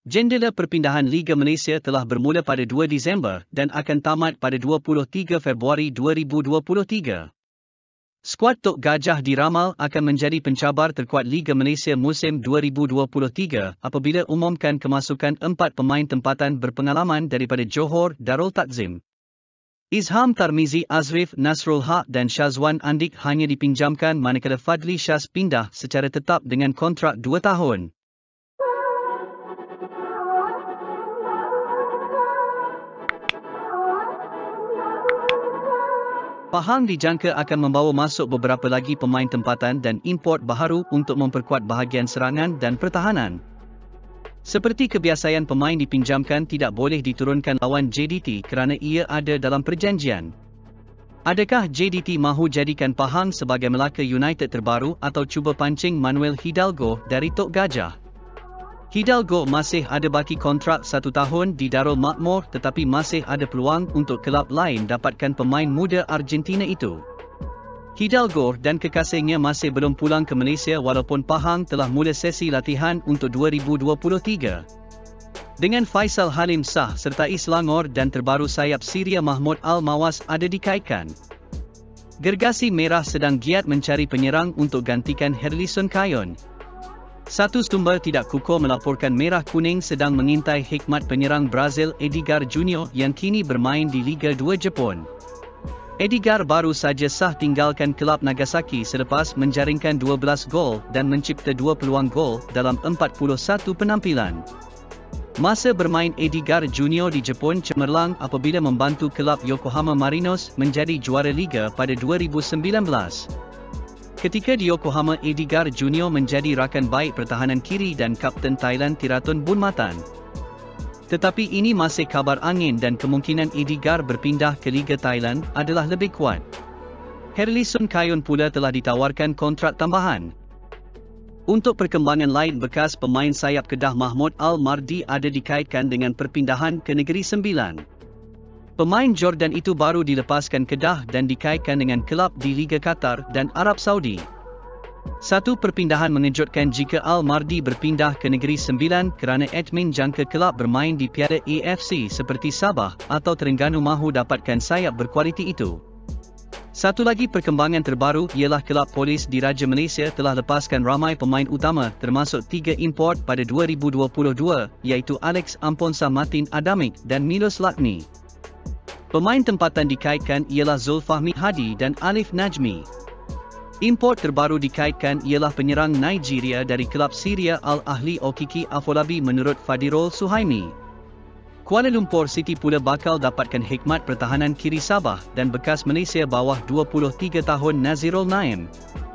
Jendela perpindahan Liga Malaysia telah bermula pada 2 Disember dan akan tamat pada 23 Februari 2023. Skuad Tok Gajah diramal akan menjadi pencabar terkuat Liga Malaysia musim 2023 apabila umumkan kemasukan 4 pemain tempatan berpengalaman daripada Johor Darul Takzim. Izham Tarmizi, Azrif Nasrul Haq dan Shazwan Andik hanya dipinjamkan manakala Fadli Shaz pindah secara tetap dengan kontrak 2 tahun. Pahang dijangka akan membawa masuk beberapa lagi pemain tempatan dan import baharu untuk memperkuat bahagian serangan dan pertahanan. Seperti kebiasaan, pemain dipinjamkan tidak boleh diturunkan lawan JDT kerana ia ada dalam perjanjian. Adakah JDT mahu jadikan Pahang sebagai Melaka United terbaru atau cuba pancing Manuel Hidalgo dari Tok Gajah? Hidalgo masih ada baki kontrak 1 tahun di Darul Makmur, tetapi masih ada peluang untuk kelab lain dapatkan pemain muda Argentina itu. Hidalgo dan kekasihnya masih belum pulang ke Malaysia walaupun Pahang telah mula sesi latihan untuk 2023. Dengan Faisal Halim Shah sertai Selangor dan terbaru sayap Syria Mahmud Al-Mawas ada dikaitkan. Gergasi Merah sedang giat mencari penyerang untuk gantikan Herlison Kayon. Satu sumber tidak kukuh melaporkan Merah Kuning sedang mengintai hikmat penyerang Brazil Edgar Junior yang kini bermain di Liga 2 Jepun. Edgar baru saja sah tinggalkan kelab Nagasaki selepas menjaringkan 12 gol dan mencipta 2 peluang gol dalam 41 penampilan. Masa bermain Edgar Junior di Jepun cemerlang apabila membantu kelab Yokohama Marinos menjadi juara Liga pada 2019. Ketika di Yokohama, Edgar Junior menjadi rakan baik pertahanan kiri dan kapten Thailand Tiratun Bunmatan. Tetapi ini masih kabar angin dan kemungkinan Edgar berpindah ke Liga Thailand adalah lebih kuat. Herlison Kayon pula telah ditawarkan kontrak tambahan. Untuk perkembangan lain, bekas pemain sayap Kedah Mahmud Al-Mardi ada dikaitkan dengan perpindahan ke Negeri Sembilan. Pemain Jordan itu baru dilepaskan Kedah dan dikaitkan dengan kelab di Liga Qatar dan Arab Saudi. Satu perpindahan mengejutkan jika Al-Mardi berpindah ke Negeri Sembilan kerana admin jangka kelab bermain di Piala AFC seperti Sabah atau Terengganu mahu dapatkan sayap berkualiti itu. Satu lagi perkembangan terbaru ialah kelab Polis Diraja Malaysia telah lepaskan ramai pemain utama termasuk 3 import pada 2022 iaitu Alex Amponsa, Martin Adamik dan Milos Lakni. Pemain tempatan dikaitkan ialah Zulfahmi Hadi dan Alif Najmi. Import terbaru dikaitkan ialah penyerang Nigeria dari kelab Syria Al-Ahli Okiki Afolabi menurut Fadirul Suhaimi. Kuala Lumpur City pula bakal dapatkan hikmat pertahanan kiri Sabah dan bekas Malaysia bawah 23 tahun Nazirul Naim.